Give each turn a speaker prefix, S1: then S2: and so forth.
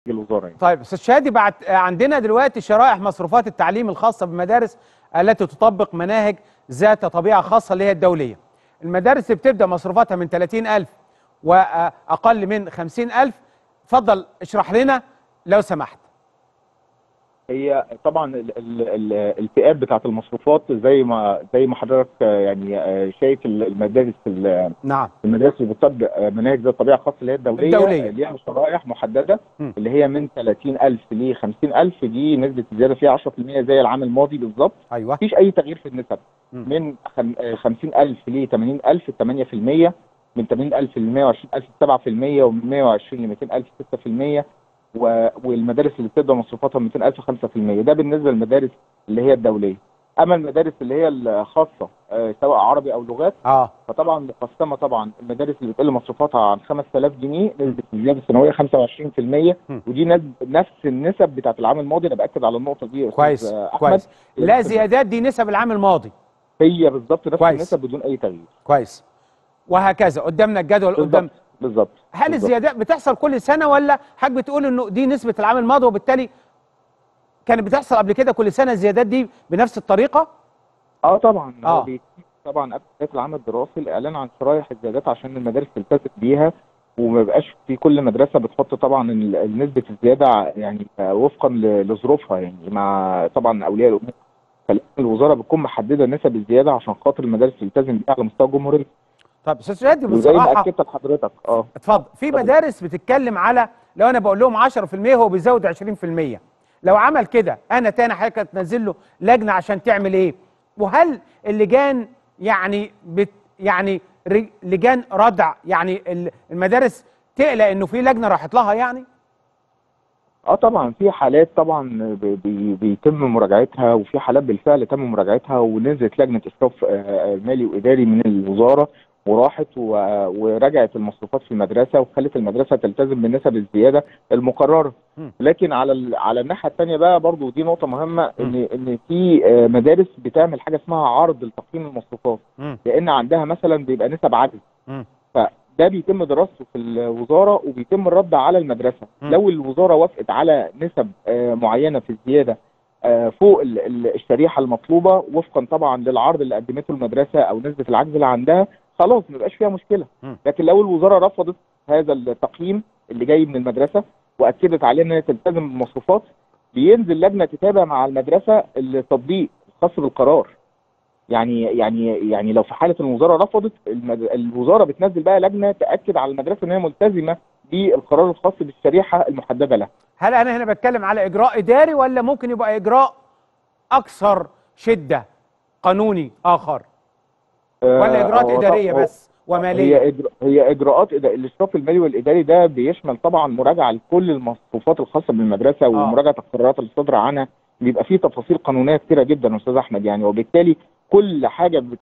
S1: الوزاره يعني.
S2: طيب استاذ شادي، بعد عندنا دلوقتي شرائح مصروفات التعليم الخاصه بالمدارس التي تطبق مناهج ذات طبيعه خاصه اللي هي الدوليه. المدارس اللي بتبدا مصروفاتها من 30,000 واقل من 50,000، اتفضل اشرح لنا لو سمحت.
S1: هي طبعا الفئات بتاعت المصروفات زي ما حضرتك يعني شايف المدارس
S2: نعم.
S1: المدارس اللي بتطبق مناهج ذات طبيعه خاصه اللي هي الدوليه ليها شرائح محدده اللي هي من 30,000 ل 50,000. دي نسبه الزياده فيها 10% زي العام الماضي بالظبط.
S2: ايوه.
S1: مفيش اي تغيير في النسب. من 50,000 ل 80,000 8%، من 80,000 ل 120,000 7%، ومن 120 ل 200,000 6%، والمدارس اللي بتبدا مصروفاتها 200,000 5%. ده بالنسبه للمدارس اللي هي الدوليه. اما المدارس اللي هي الخاصه سواء عربي او لغات فطبعا مقسمه. طبعا المدارس اللي بتقل مصروفاتها عن 5,000 جنيه نسبه الزياده السنويه 25%، ودي نفس النسب بتاعت العام الماضي. انا باكد على النقطه دي يا استاذ احمد.
S2: كويس. لا زيادات، دي نسب العام الماضي
S1: هي بالظبط نفس النسب بدون اي تغيير.
S2: كويس. وهكذا قدامنا الجدول قدام.
S1: بالظبط.
S2: هل الزيادات بتحصل كل سنه، ولا حضرتك بتقول انه دي نسبه العام الماضي وبالتالي كانت بتحصل قبل كده كل سنه الزيادات دي بنفس الطريقه؟
S1: طبعا. طبعا قبل بدايه العام الدراسي الاعلان عن شرائح الزيادات عشان المدارس تلتزم بيها، وما يبقاش في كل مدرسه بتحط طبعا نسبه الزياده يعني وفقا لظروفها، يعني مع طبعا اولياء الامور. فالوزاره بتكون محدده نسب الزياده عشان خاطر المدارس تلتزم بيها على مستوى الجمهوريه.
S2: طب استاذ شادي
S1: بصراحه وزي ما اكدت لحضرتك
S2: اتفضل. في مدارس بتتكلم على لو انا بقول لهم 10% هو بيزود 20%. لو عمل كده انا تاني حضرتك هتنزل له لجنه عشان تعمل ايه؟ وهل اللجان يعني لجان ردع، يعني المدارس تقلق انه في لجنه راحت لها يعني؟
S1: طبعا في حالات طبعا بيتم مراجعتها، وفي حالات بالفعل تم مراجعتها ونزلت لجنه اشراف مالي واداري من الوزاره وراحت وراجعت المصروفات في المدرسه وخلت المدرسه تلتزم بالنسب الزياده المقرره. لكن على الناحيه الثانيه بقى برضو دي نقطه مهمه، ان في مدارس بتعمل حاجه اسمها عرض لتقييم المصروفات، لان عندها مثلا بيبقى نسب عجز. ده بيتم دراسته في الوزاره وبيتم الرد على المدرسه. لو الوزاره وافقت على نسب معينه في الزياده فوق الشريحه المطلوبه وفقا طبعا للعرض اللي قدمته المدرسه او نسبه العجز اللي عندها، خلاص ما بيبقاش فيها مشكله. لكن لو الوزاره رفضت هذا التقييم اللي جاي من المدرسه واكدت عليه ان هي تلتزم بالمصروفات، بينزل لجنه تتابع مع المدرسه التطبيق الخاص بالقرار. يعني لو في حاله الوزاره رفضت، الوزاره بتنزل بقى لجنه تاكد على المدرسه ان هي ملتزمه بالقرار الخاص بالشريحه المحدده لها.
S2: هل انا هنا بتكلم على اجراء اداري ولا ممكن يبقى اجراء اكثر شده قانوني اخر؟ ولا اجراءات اداريه بس وماليه؟
S1: هي اجراءات الاشراف المالي والاداري ده بيشمل طبعا مراجعه لكل المصروفات الخاصه بالمدرسه ومراجعه القرارات اللي صادره عنها. بيبقى فيه تفاصيل قانونيه كثيره جدا يا استاذ احمد يعني، وبالتالي كل حاجه